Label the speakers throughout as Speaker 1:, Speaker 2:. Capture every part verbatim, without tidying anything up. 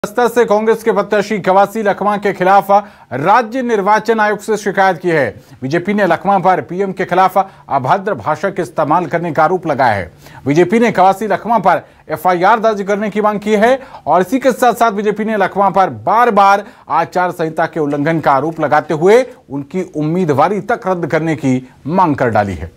Speaker 1: बस्तर से कांग्रेस के प्रत्याशी कवासी लखमा के खिलाफ राज्य निर्वाचन आयोग से शिकायत की है। बीजेपी ने लखमा पर पीएम के खिलाफ अभद्र भाषा के इस्तेमाल करने का आरोप लगाया है। बीजेपी ने कवासी लखमा पर एफआईआर दर्ज करने की मांग की है और इसी के साथ साथ बीजेपी ने लखमा पर बार बार आचार संहिता के उल्लंघन का आरोप लगाते हुए उनकी उम्मीदवारी तक रद्द करने की मांग कर डाली है।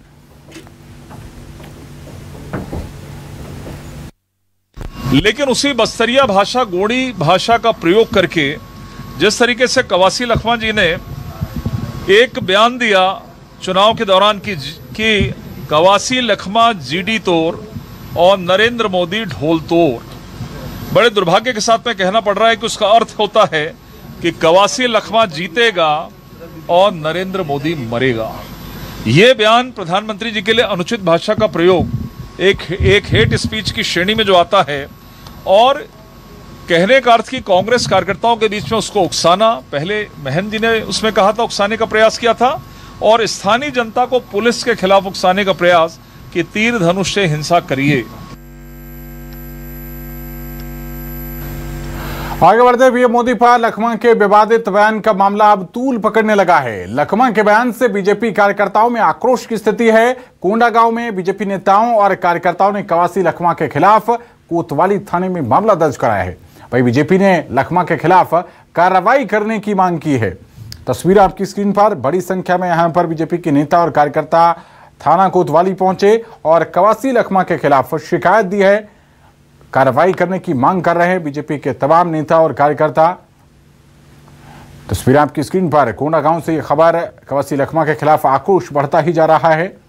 Speaker 2: लेकिन उसी बस्तरिया भाषा, गोंडी भाषा का प्रयोग करके जिस तरीके से कवासी लखमा जी ने एक बयान दिया चुनाव के दौरान की कि कवासी लखमा जीडी तोड़ और नरेंद्र मोदी ढोल तोड़, बड़े दुर्भाग्य के साथ में कहना पड़ रहा है कि उसका अर्थ होता है कि कवासी लखमा जीतेगा और नरेंद्र मोदी मरेगा। ये बयान प्रधानमंत्री जी के लिए अनुचित भाषा का प्रयोग एक एक हेट स्पीच की श्रेणी में जो आता है और कहने का अर्थ कि कांग्रेस कार्यकर्ताओं के बीच में उसको उकसाना, पहले महन जी ने उसमें कहा था, उकसाने का प्रयास किया था, और स्थानीय जनता को पुलिस के खिलाफ उकसाने का प्रयास कि तीर धनुष से हिंसा करिए।
Speaker 1: आगे बढ़ते हुए मोदी पर लखमा के विवादित बयान का मामला अब तूल पकड़ने लगा है। लखमा के बयान से बीजेपी कार्यकर्ताओं में आक्रोश की स्थिति है। कोंडागांव में बीजेपी नेताओं और कार्यकर्ताओं ने कवासी लखमा के खिलाफ कोतवाली थाने में मामला दर्ज कराया है। वहीं बीजेपी ने लखमा के खिलाफ कार्रवाई करने की मांग की है। तस्वीर आपकी स्क्रीन पर, बड़ी संख्या में यहां पर बीजेपी के नेता और कार्यकर्ता थाना कोतवाली पहुंचे और कवासी लखमा के खिलाफ शिकायत दी है, कार्रवाई करने की मांग कर रहे हैं बीजेपी के तमाम नेता और कार्यकर्ता। तस्वीर आपकी स्क्रीन पर, कोंडागांव से यह खबर, कवासी लखमा के खिलाफ आक्रोश बढ़ता ही जा रहा है।